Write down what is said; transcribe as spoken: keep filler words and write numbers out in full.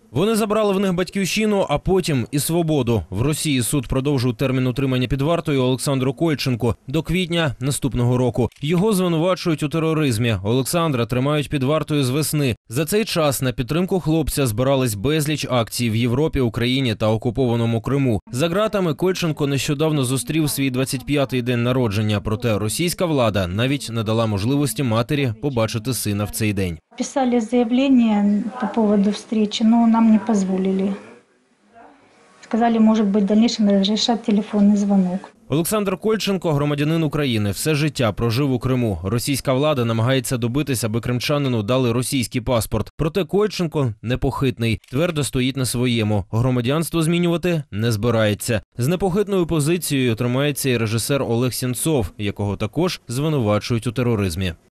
Вони забрали в них батьківщину, а потім і свободу. В Росії суд продовжив термін утримання під вартою Олександру Кольченку до квітня наступного року. Його звинувачують у тероризмі. Олександра тримають під вартою з весни. За цей час на підтримку хлопця збирались безліч акцій в Європі, Україні та окупованому Криму. За ґратами Кольченко нещодавно зустрів свій двадцять п'ятий день народження, проте російська влада навіть не дала можливості матері побачити сина в цей день. Писали заявление по поводу встречи, но нам не позволили. Сказали, может быть, в дальнейшем разрешат телефонный звонок. Олександр Кольченко – громадянин України. Все життя прожив у Криму. Російська влада намагається добитися, аби кримчанину дали російський паспорт. Проте Кольченко непохитний, твердо стоїть на своєму. Громадянство змінювати не збирається. З непохитною позицією тримається і режисер Олег Сенцов, якого також звинувачують у тероризмі.